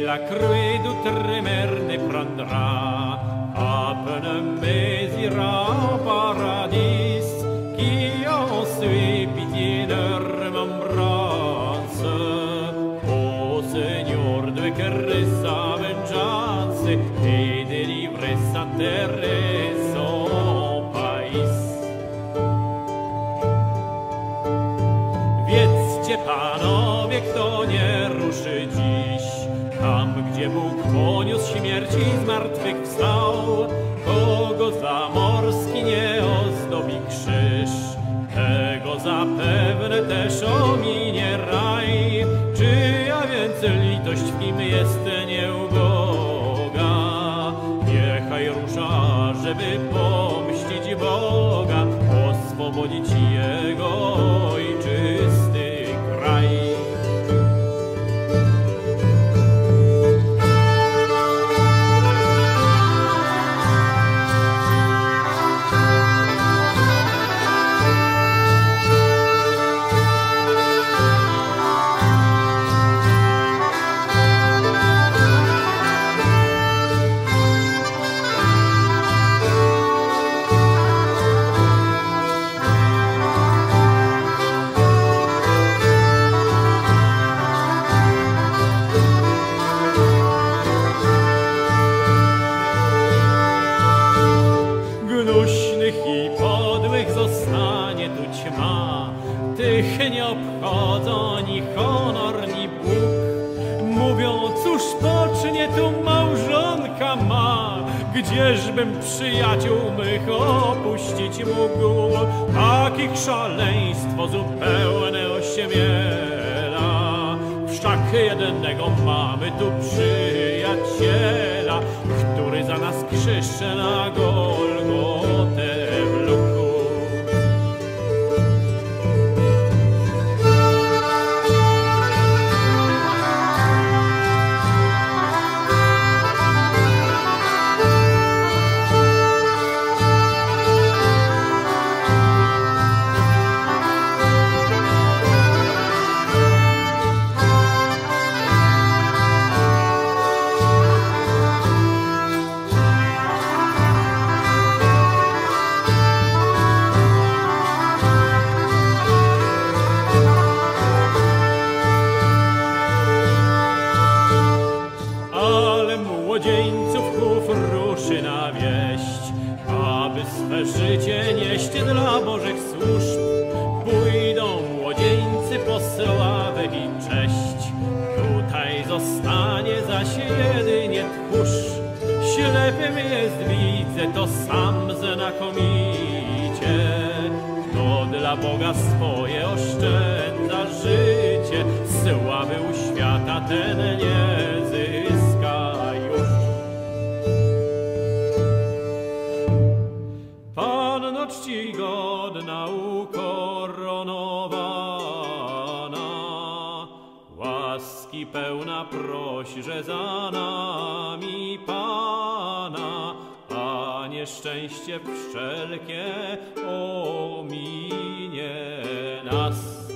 la cruée d'outre-mer ne prendra. À peine mais ira au paradis, qui en suit pitié de remembrance. Ô Seigneur, de querer sa vengeance et délivrer sa terre et son pays. Wiedzcie, panowie, kto nie ruszy dziś, tam, gdzie Bóg poniósł śmierci i zmartwychwstał, kogo zamorski nie ozdobi krzyż, tego zapewne też ominie raj. Czyja więc litość w nim jest nieuboga? Niechaj rusza, żeby pomścić Boga, oswobodzić Jego ojczysty kraj. I podłych zostanie tu ćma, tych nie obchodzą ni honor, ni Bóg. Mówią, cóż pocznie tu małżonka ma, gdzieżbym przyjaciół mych opuścić mógł. Takich szaleństwo zupełne ośmiela, wszak jednego mamy tu przyjaciela, który za nas krzyż na Golgotę wlókł. Młodzieńców chów ruszy na wieść, aby swe życie nieść dla Bożych służb. Pójdą młodzieńcy po sławę i cześć, tutaj zostanie zaś jedynie tchórz. Ślepym jest, widzę to sam znakomicie, kto dla Boga swoje oszczędza życie, sławy u świata ten nie zyska już. Panno czcigodna ukoronowana, łaski pełna proś, że za nami Pana, a nieszczęście wszelkie ominie nas.